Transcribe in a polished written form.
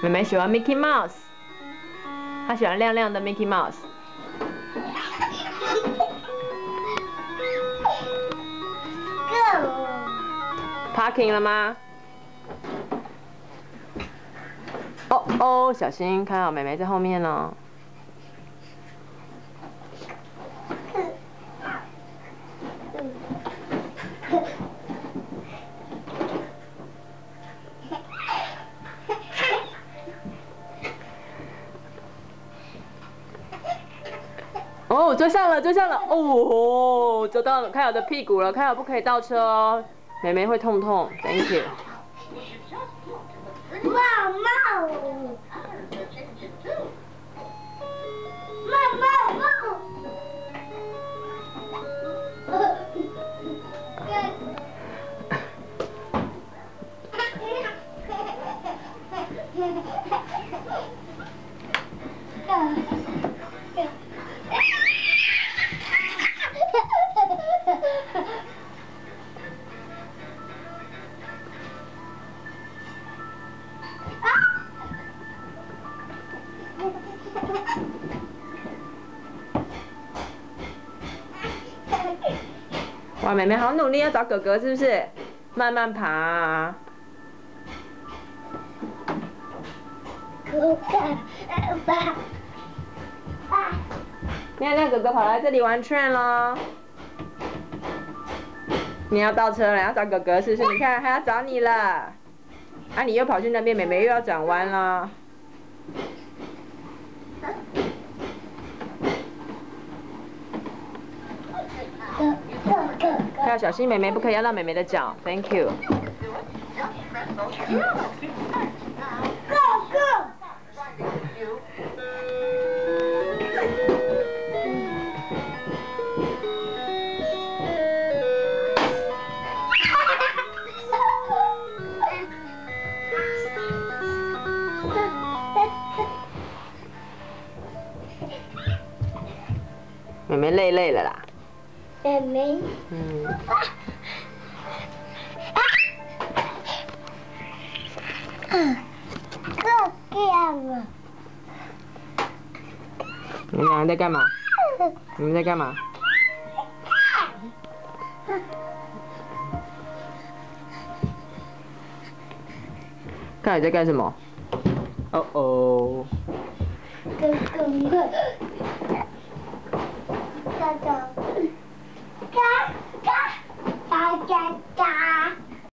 妹妹喜欢 Mickey Mouse， 她喜欢亮亮的 Mickey Mouse。Parking 了吗？哦哦，小心，看到妹妹在后面呢。哦，追上了，追上了！哦，追到了，凯尔的屁股了，凯尔不可以倒车哦，妹妹会痛痛。Thank you。 妈妈，妈妈。 哇，妹妹好努力要找哥哥，是不是？慢慢爬啊。 哥哥，爸， 亮亮哥哥跑来这里玩圈咯。你要倒车了，要找哥哥是不是？你看，他要找你了。啊，你又跑去那边，妹妹又要转弯了。要小心妹妹，不可以压到妹妹的脚。Thank you。妹妹累了啦。 妹妹。这样啊。 你们两个在干嘛？你们在干嘛？看你在干什么？哦哦。 哥哥。嘎嘎嘎嘎嘎。